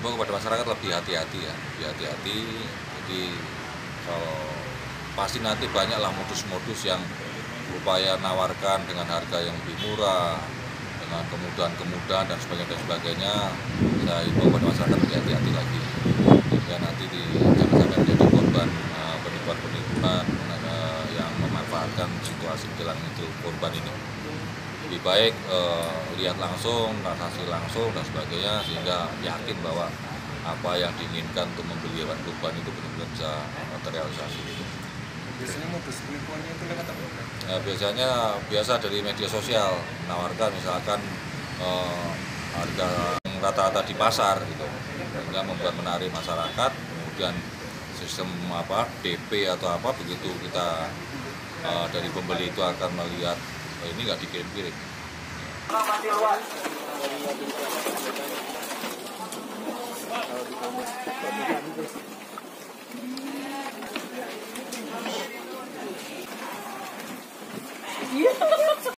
himbau kepada masyarakat lebih hati-hati ya, lebih hati-hati. Jadi pasti nanti banyaklah modus-modus yang berupaya nawarkan dengan harga yang lebih murah, dengan kemudahan-kemudahan dan sebagainya. Saya himbau kepada masyarakat lebih hati-hati lagi, sehingga nanti jangan sampai menjadi korban penipuan-penipuan yang memanfaatkan situasi menjelang itu korban ini. Lebih baik lihat langsung, transaksi langsung dan sebagainya, sehingga yakin bahwa apa yang diinginkan untuk membeli hewan kurban itu benar-benar bisa terrealisasi. Biasanya modus penipuannya itu lewat apa? Biasanya dari media sosial, menawarkan misalkan harga yang rata-rata di pasar gitu, sehingga membuat menarik masyarakat. Kemudian sistem DP atau begitu kita dari pembeli itu akan melihat ini nggak dikirim-kirim. Kalau di